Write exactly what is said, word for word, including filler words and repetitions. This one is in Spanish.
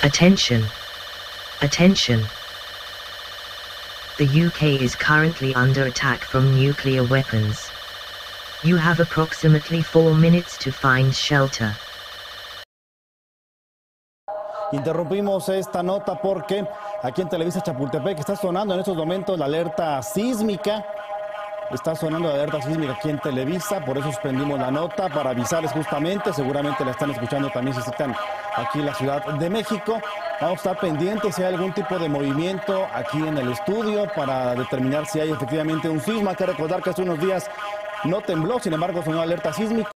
Attention. Attention. The U K is currently under attack from nuclear weapons. You have approximately four minutes to find shelter. Interrumpimos esta nota porque aquí en Televisa Chapultepec está sonando en estos momentos la alerta sísmica. Está sonando la alerta sísmica aquí en Televisa, por eso suspendimos la nota para avisarles justamente. Seguramente la están escuchando también si están aquí en la Ciudad de México. Vamos a estar pendientes si hay algún tipo de movimiento aquí en el estudio para determinar si hay efectivamente un sismo. Hay que recordar que hace unos días no tembló, sin embargo sonó alerta sísmica.